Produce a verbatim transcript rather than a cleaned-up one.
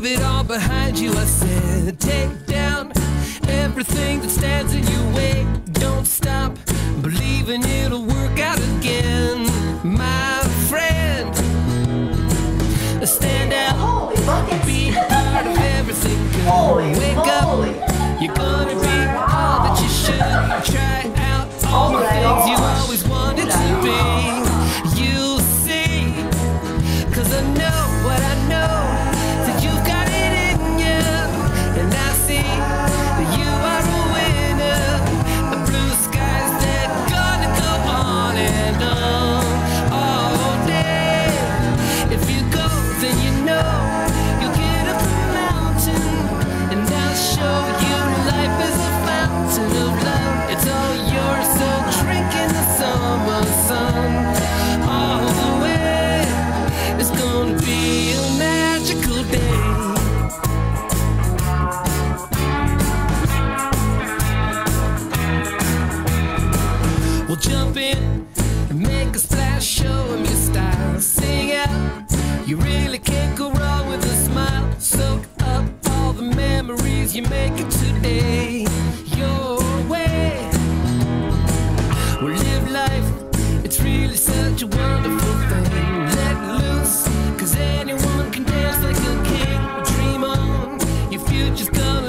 leave it all behind you. I said, take down everything that stands in your way. Don't stop believing it'll work out again, my friend. Stand out, be a part of everything. Wake up, you're gonna be all that you should. Try out all the things you always wanted to be. You'll see, cause I know what I know, that you've got it in you. And I see that you are a winner. The blue skies, they're gonna go on and on all day. If you go, then you know you'll get up the mountain, and I'll show you life is a fountain of love. It's all yours, so drink in the summer sun all the way. It's gonna be a magical day. We'll jump in and make a splash, show 'em your style. Sing out, you really can't go wrong with a smile. Soak up all the memories you make it today your way. We'll live life, it's really such a wonderful thing. Let loose, cause anyone can dance like a king. Dream on, your future's gonna